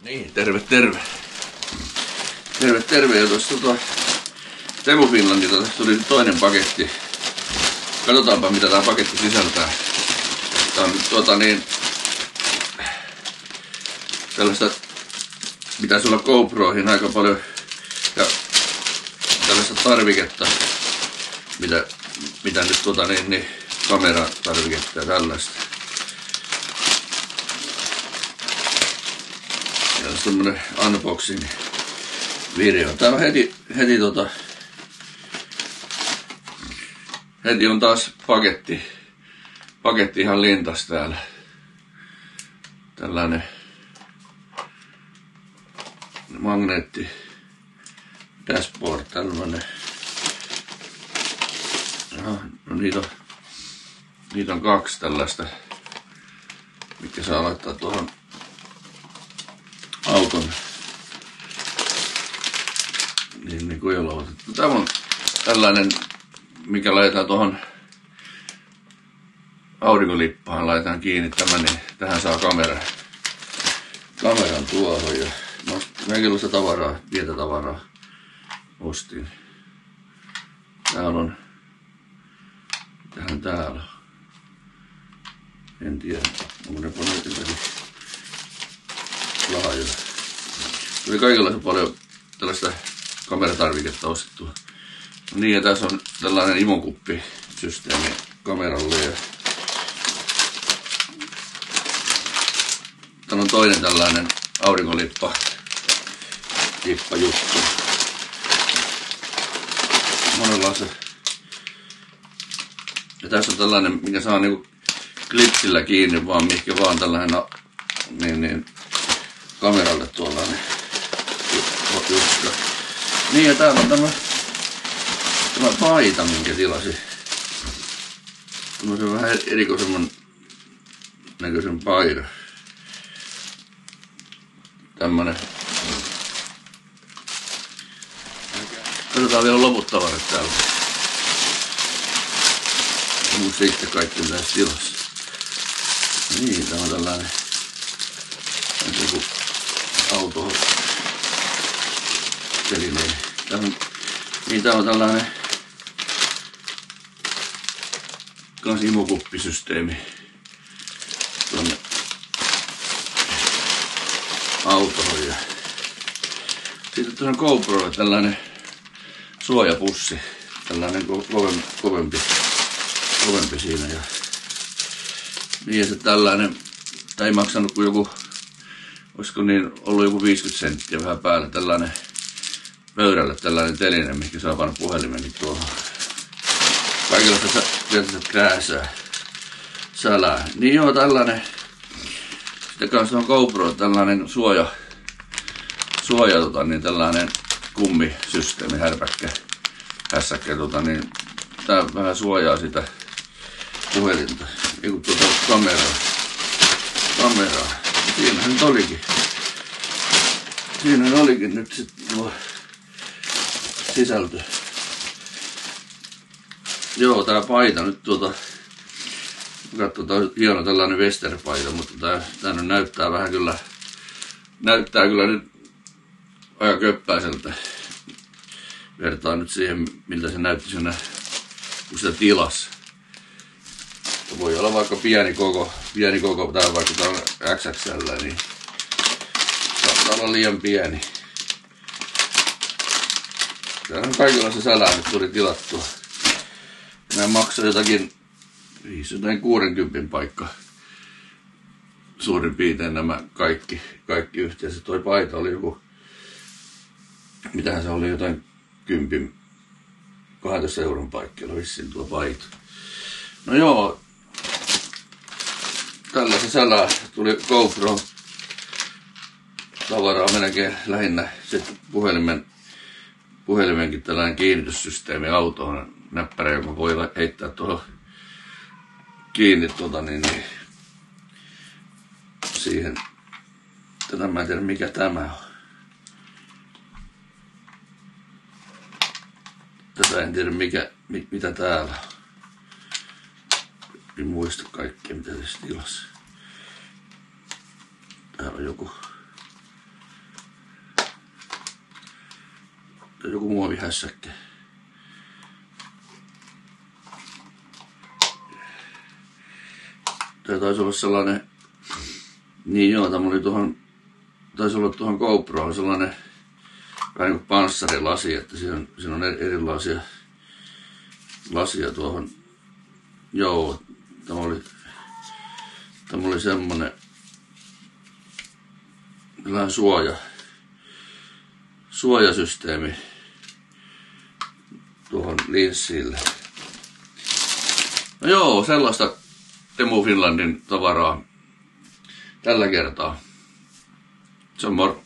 Niin, terve. Ja tuossa Temu Finlandilta tuli toinen paketti. Katsotaanpa mitä tää paketti sisältää. Tää on tällaista, pitäisi olla GoProihin aika paljon ja tällaista tarviketta, mitä nyt kameratarviketta ja tällaista. Ja on tämmönen unboxing video. Täällä on heti on taas paketti ihan lintas täällä. Tällainen magneetti dashboard, tällainen. No niitä on kaksi tällaista, mitkä saa laittaa tuohon auton niin kujeloon. Tämä on tällainen, mikä laitetaan tuohon aurinkolippaan, laitetaan kiinni tämän, niin tähän saa kameran tuohon. Ja kaikenlaista tavaraa, pientä tavaraa ostin. Täällä on, mitähän täällä, en tiedä, onko ne paljon jotakin lahjoja. Tuli kaikenlaista paljon tällaista kameratarviketta ostettua. No niin, ja tässä on tällainen imokuppisysteemi kameralle. Ja täällä on toinen tällainen aurinkolippa juttu. Monenlaista. Ja tässä on tällainen, mikä saa niinku klipsillä kiinni vaan mihinkä vaan tällainen niin kameralle tuollainen juttu. Niin, ja täällä on tämä paita, minkä tilasin. Tämmöisen vähän erikoisemman näköisen paidan. Tämmönen. Katsotaan vielä loput tavarat täällä. Mun sitten kaikki tässä tilassa. Niin, tää on tällainen joku auto telineen. Tää on tällainen kans imokuppisysteemi tuonne autoon. Ja sitten tuossa on GoPro, tällainen suojapussi, tällainen kovempi siinä. Ja niin, se tällainen, tää ei maksanut kuin joku, olisiko niin ollut joku 50 senttiä vähän päällä, tällainen pöydälle tällainen teline, mikä saa panna puhelimenkin tuohon. Kaikenlaista krääsää, sälää. Niin joo, tällainen. Sitten kanssa on GoPro, tällainen suoja niin tällainen kummisysteemi, härpäkkä, hässäkkä, niin tää vähän suojaa sitä puhelinta, ei kun kameraa. Siinähän olikin nyt sitten tuo sisältö. Joo, tää paita nyt katsotaan, hieno tällainen Western-paita, mutta tää nyt näyttää vähän kyllä nyt aika köppäiseltä. Vertaan nyt siihen, miltä se näytti siinä, kun sitä tilas. Voi olla vaikka pieni koko, tää vaikka tää on XXL, niin saattaa olla liian pieni. Täällä on kaikenlaista sälää nyt tuli tilattua. Nämä maksoi jotain 60 paikka suurin piirtein nämä kaikki yhteensä. Toi paita oli joku, mitähän se oli, jotain 10-12 euron paikkeilla vissiin tuo paita. No joo, tällaisen sälää tuli GoPro tavaraa melkein lähinnä sitten puhelimenkin tällainen kiinnityssysteemi autoon, näppärä, joka voi heittää tuohon kiinni niin siihen. Tätä mä en tiedä mikä tämä on. Tätä en tiedä mitä täällä on. En muista kaikkea mitä tässä tilassa. Täällä on joku joku muovihässäkkä. Tää taisi olla sellainen, niin joo, tämä oli tuohon, taisi olla tuohon GoProon sellainen vähän niin kuin panssarilasi, että siinä on erilaisia lasia tuohon. Joo, tämä oli semmonen suojasysteemi tuohon linssille. No joo, sellaista Temu Finlandin tavaraa tällä kertaa. Se on moro.